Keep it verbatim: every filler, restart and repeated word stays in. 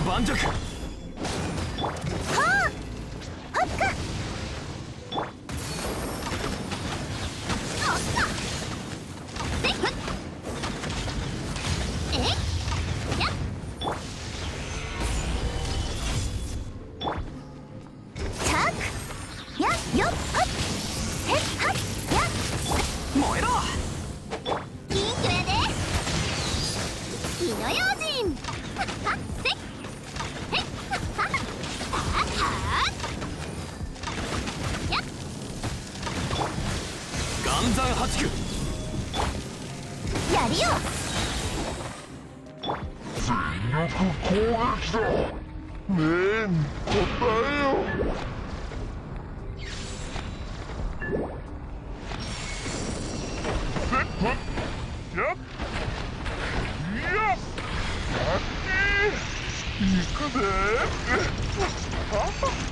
盤石。はあ、はっか。 燃えろ。 金魚やで。火の用心。せっ。へっ。ああ。やっ。 岩山八九。 やりよ。 全力攻撃だ。ねえ、答えよ。せっふっやっやっあっち行くぜ。あっ